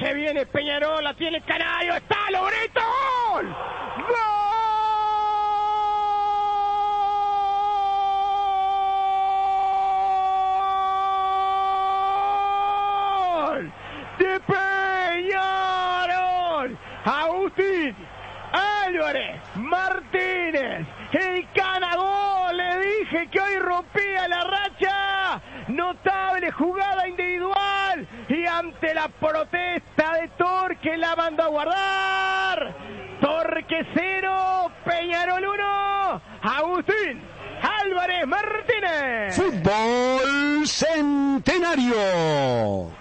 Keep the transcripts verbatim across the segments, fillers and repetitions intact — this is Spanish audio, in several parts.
Se viene Peñarol, la tiene Canario, está Loreto, ¡gol! ¡Gol! De Peñarol, Agustín Álvarez Martínez, el Canagol, le dije que hoy rompía la racha, notable jugada individual y ante la protesta de Torque la mandó a guardar. Torque cero, Peñarol uno, Agustín Álvarez Martínez. Fútbol Centenario.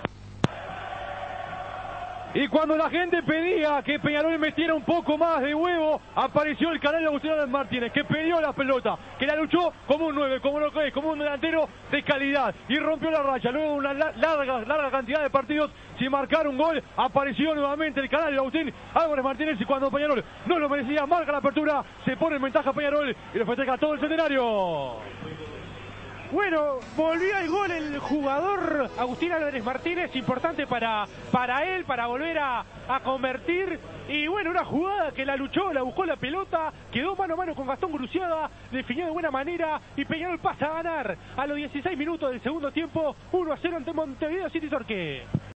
Y cuando la gente pedía que Peñarol metiera un poco más de huevo, apareció el canal de Agustín Álvarez Martínez, que pidió la pelota, que la luchó como un nueve, como lo que es, como un delantero de calidad, y rompió la racha. Luego de una larga, larga cantidad de partidos sin marcar un gol, apareció nuevamente el canal de Agustín Álvarez Martínez, y cuando Peñarol no lo merecía, marca la apertura, se pone en ventaja Peñarol, y lo festeja todo el Centenario. Bueno, volvió al gol el jugador Agustín Álvarez Martínez, importante para, para él, para volver a, a convertir. Y bueno, una jugada que la luchó, la buscó la pelota, quedó mano a mano con Gastón Gruciada, definió de buena manera y Peñarol pasa a ganar a los dieciséis minutos del segundo tiempo, uno a cero ante Montevideo City Torque.